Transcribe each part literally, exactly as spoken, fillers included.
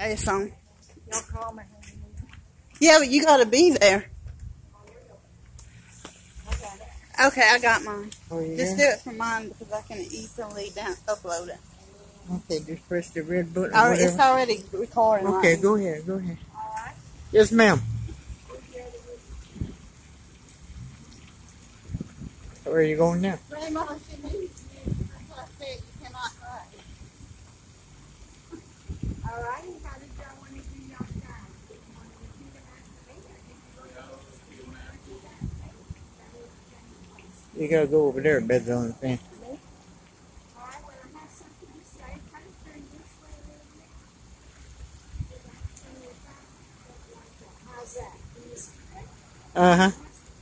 It's on. Y'all call me. Yeah, but you gotta be there. I got it. Okay, I got mine. Oh, yeah? Just do it for mine because I can easily down upload it. Okay, just press the red button. Or it's already recording. Okay, right go ahead, go ahead. All right. Yes, ma'am. Where are you going now? Grandma, she needs you. That's what I said. You cannot cry. All right. How did y'all want to do your time? You gotta go over there, bed's on the fan. Uh huh.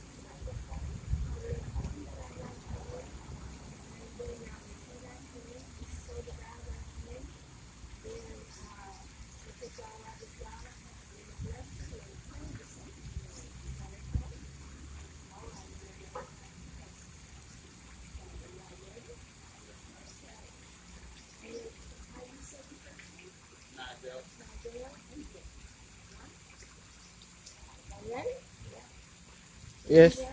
Yes.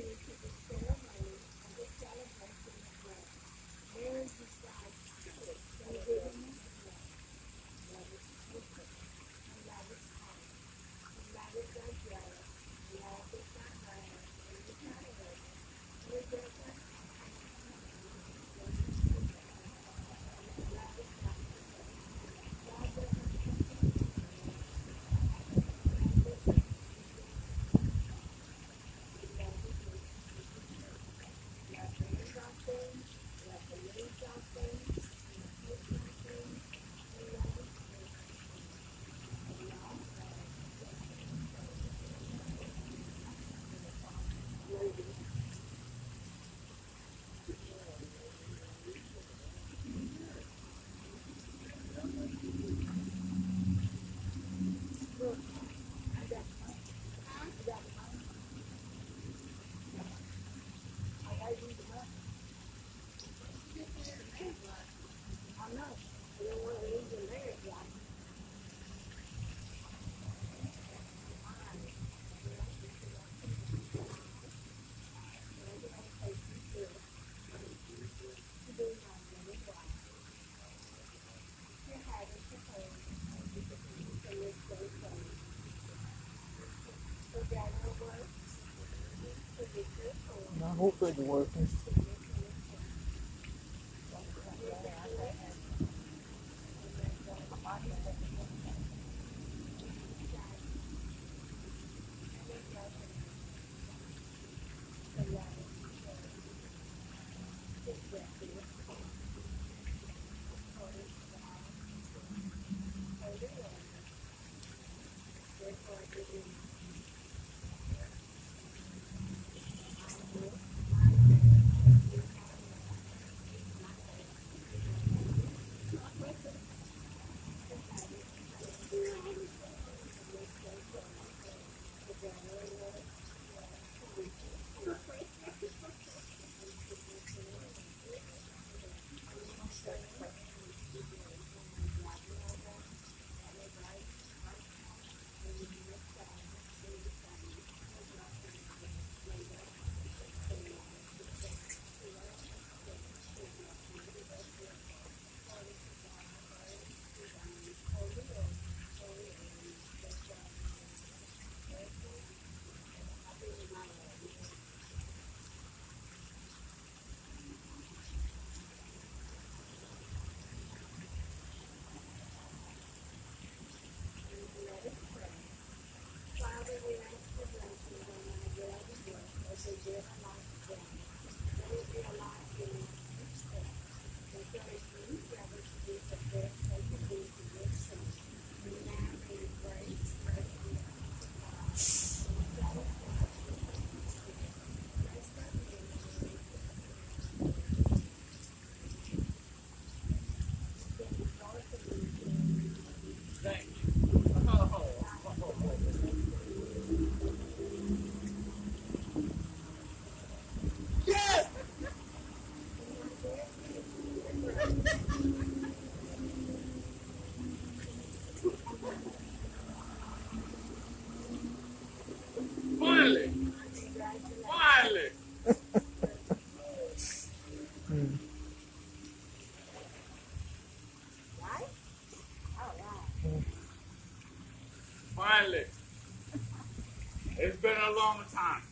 I hope it's working. Finally. It's been a long time.